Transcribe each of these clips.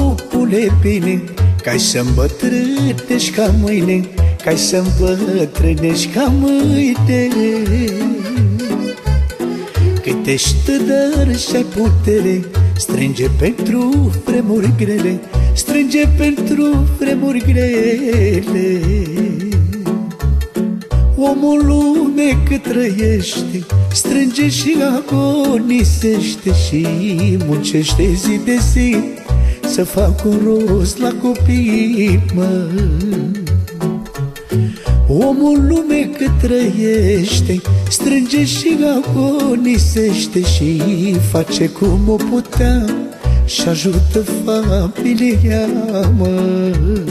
scopule bine, ca-i să îmbătrânești ca mâine, ca-i să îmbătrânești ca mâine. Cât ești tânăr și-ai putere, strânge pentru vremuri grele, strânge pentru vremuri grele. Omul lume cât trăiește, strânge și agonisește și muncește zi de zi să fac un rost la copii, mă. Omul lume cât trăiește, strânge și agonisește și face cum o putea și ajută familia, mă.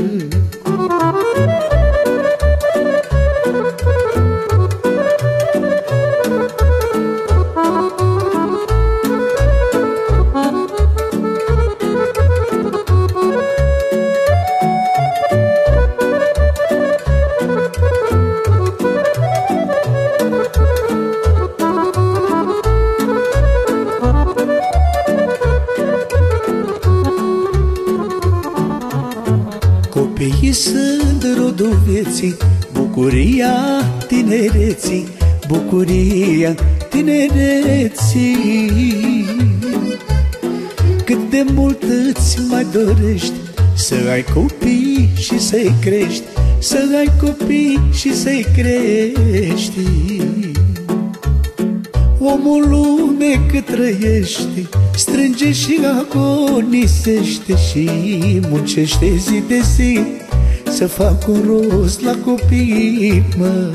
Copiii sunt rodul vieții, bucuria tinereții, bucuria tinereții. Cât de mult îți mai dorești să ai copii și să-i crești, să ai copii și să-i crești. Omul lume cât trăiește, strânge și agonisește și muncește zi de zi să fac un rost la copii, mă.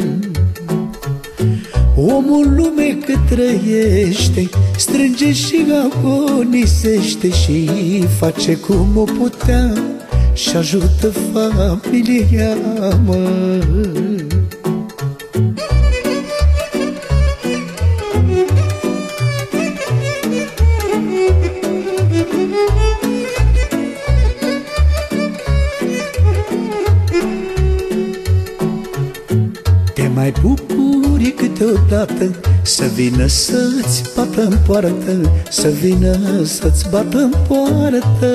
Omul lume cât trăiește, strânge și agonisește și face cum o putea și ajută familia, mă. Te mai bucuri câteodată să vină să-ți bată în poartă, să vină să-ți bată în poartă.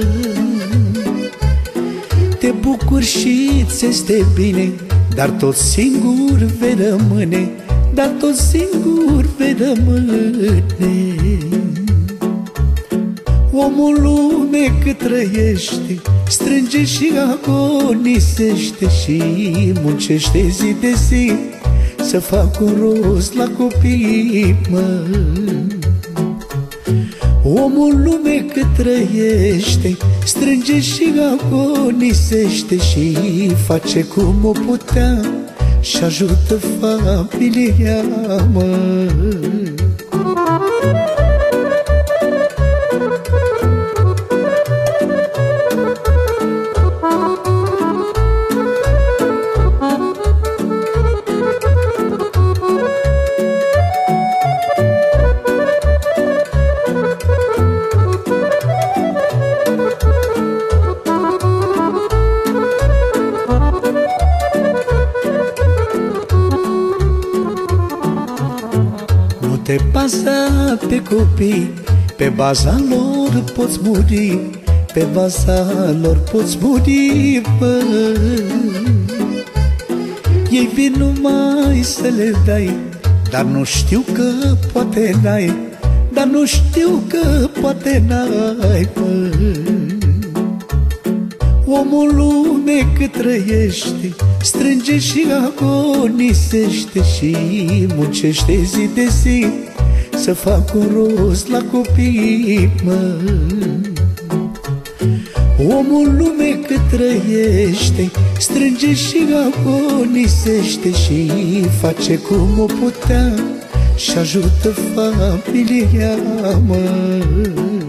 Te bucuri și ți este bine, dar tot singur vei rămâne, dar tot singur vei rămâne. Omul lume cât trăiește, strânge și agonisește și muncește zi de zi să fac un rost la copii, mă. Omul lume cât trăiește, strânge și agonisește și face cum o putea și ajută familia, mă. Te baza pe copii, pe baza lor poți muri, pe baza lor poți muri, bă. Ei vin numai să le dai, dar nu știu că poate n-ai, dar nu știu că poate n-ai, bă. Omul lume cât trăiește, strânge și agonisește și muncește zi de zi să fac un rost la copii, mă. Omul lume cât trăiește, strânge și agonisește și face cum o putea și ajută familia, mă.